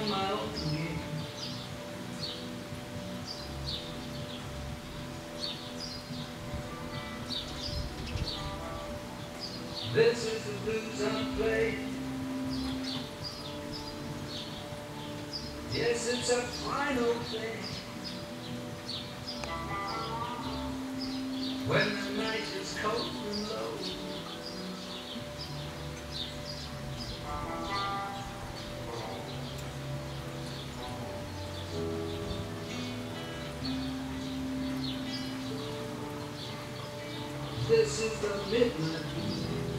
my own game. This is the blues I play. Yes, it's a final thing. When the night is cold and low, this is the midnight blues.